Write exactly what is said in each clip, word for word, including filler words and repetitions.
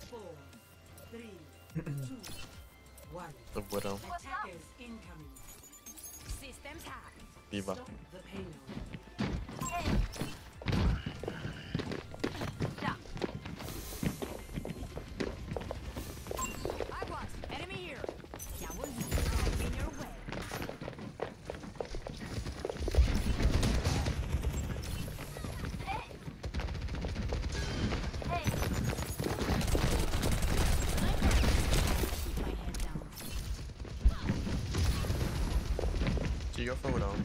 Four, three, two, one. The Widow. Attackers incoming. Systems hacked. Diva. Stop the payload. I was. Enemy here. Yeah, well, you in your way. Keep my head down. Do you go for Widow?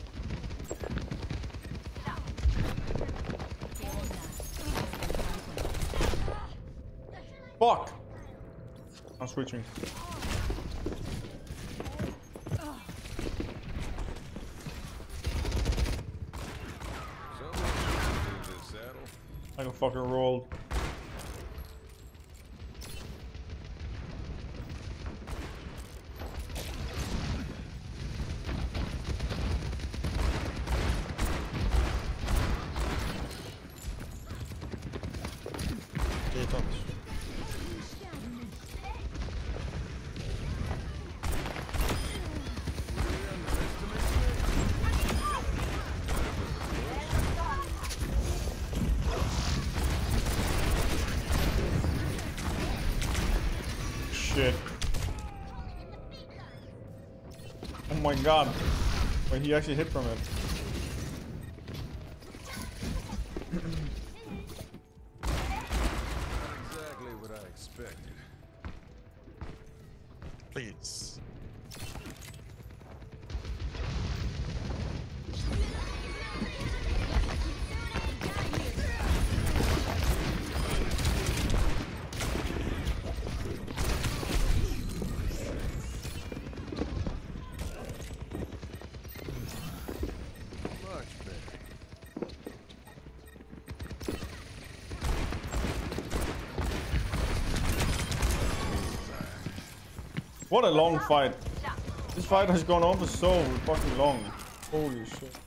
Fuck! I'm switching. I got fucking rolled. Do you touch? Shit. Oh my god. Wait, he actually hit from it. Exactly what I expected. Please. Much better. What a long fight. This fight has gone on for so fucking long. Holy shit.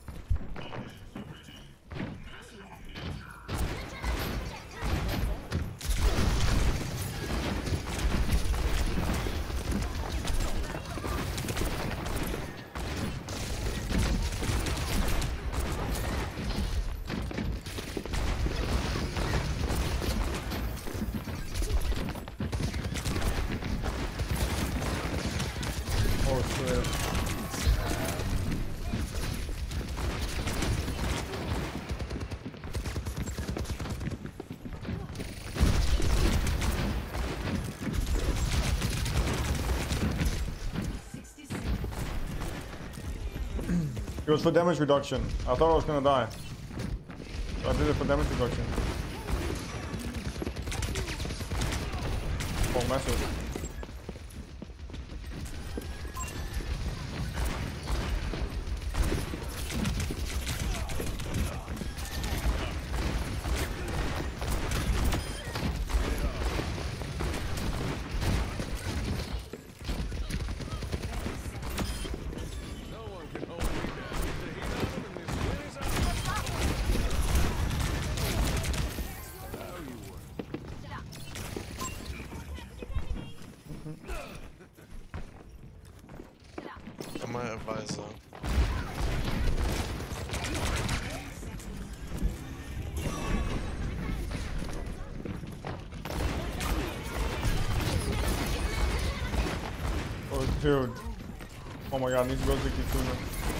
Oh shit. sixty seconds. It was for damage reduction. I thought I was gonna die. So I did it for damage reduction. Oh, massive. No one can hold me down. The heat up and this wind is out. How you work? I'm my advisor. Oh, dude. Oh my god, I need to go to Kitsune.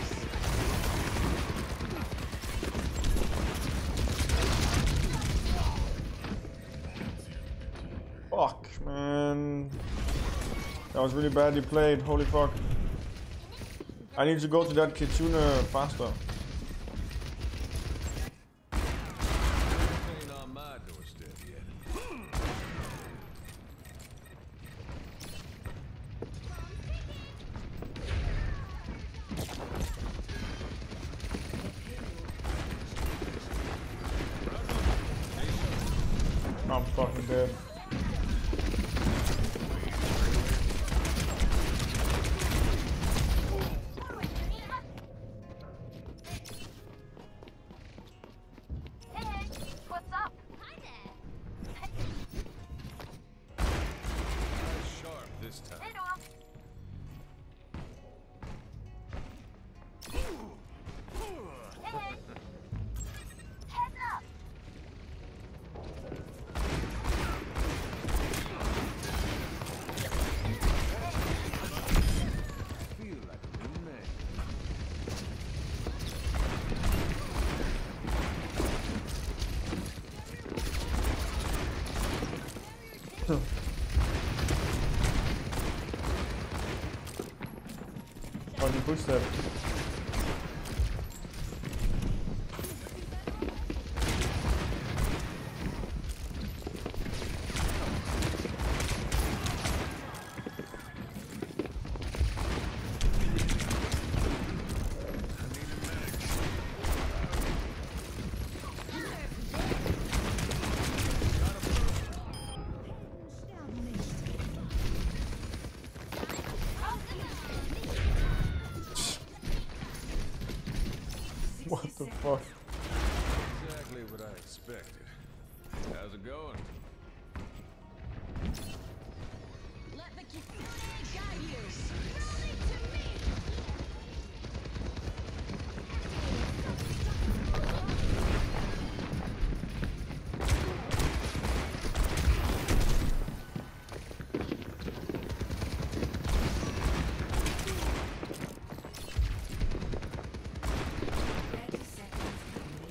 Fuck, man. That was really badly played. Holy fuck. I need to go to that Kitsune faster. Ain't on my doorstep yet. I'm fucking dead. On you push that. What the fuck? Exactly what I expected. How's it going? Let the Kitsune guide you. Rolling to me. thirty seconds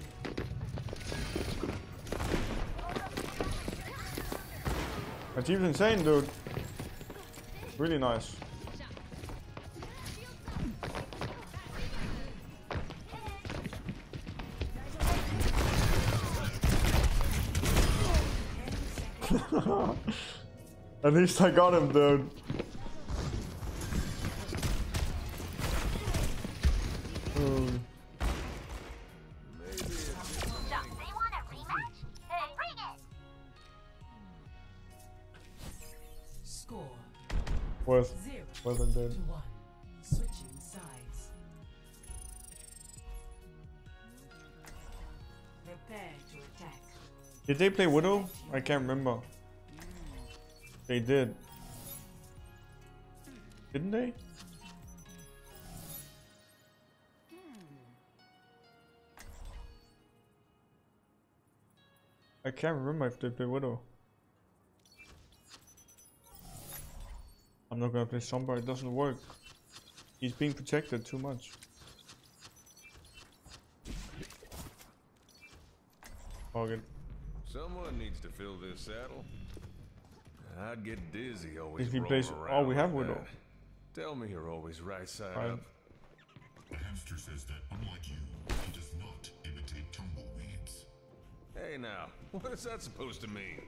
remaining. Achieve's insane, dude. Really nice. At least I got him, dude. Hmm. They want a rematch? Hey, bring it! Score Worth, zero worth and dead. to one. Switching sides. Prepare to attack. Did they play Widow? I can't remember. They did. Didn't they? I can't remember if they play Widow. I'm not gonna play Sombra, it doesn't work. He's being protected too much. Fuck it. Someone needs to fill this saddle. I'd get dizzy always If he rolling plays- around oh, we have like Widow. that. Tell me you're always right side Fine. up. The hamster says that, unlike you, he does not imitate tumbleweeds. Hey now, what is that supposed to mean?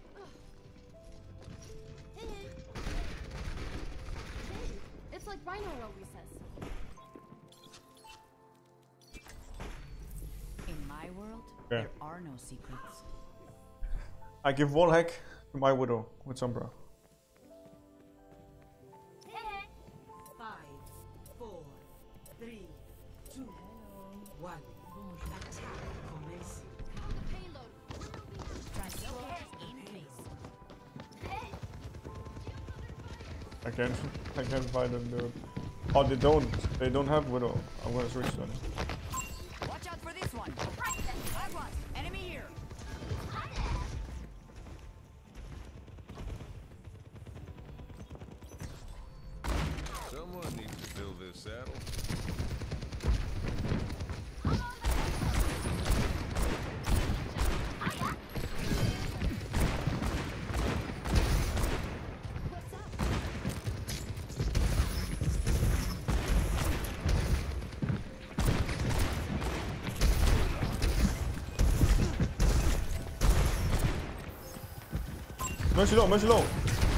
Hey, it's like Rhino always says. In my world, Okay. there are no secrets. I give wall hack to my Widow with Sombra. Five, four, three, two, one. Attack commencing. Payload. Transport in place. I can't I can't find them, dude. Oh, they don't. They don't have Widow. I'm gonna switch them. Watch out for this one. That one. Enemy here. Someone needs to fill this saddle. Mercy low, mercy low.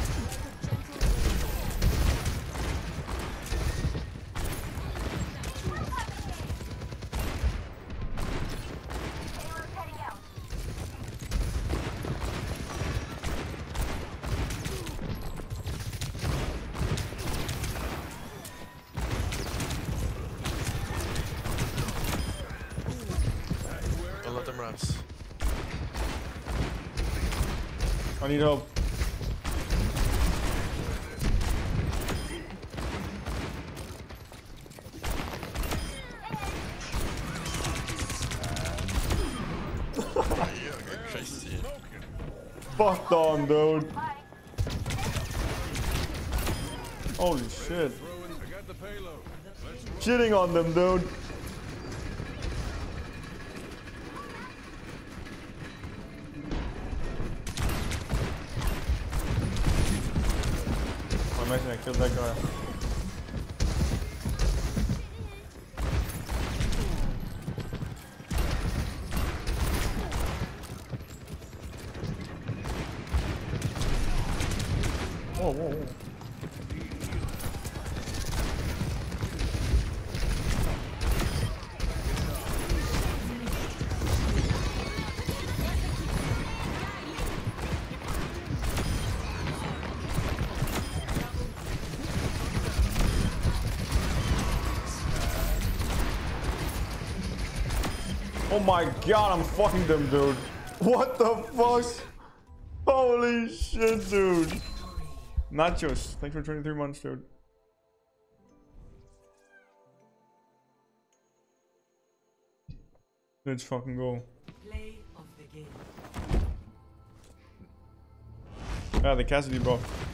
Don't let them rest. I need help. Yeah, go crazy. Fucked on, dude. Holy shit. I got the payload. Let's roll. Shitting on them, dude. imagine I killed that guy. Whoa, whoa, whoa. Oh my god, I'm fucking them, dude. What the fuck? Holy shit, dude. Nachos, thanks for twenty-three months, dude. Let's fucking go. Play of the game. Yeah, the Cassidy buff.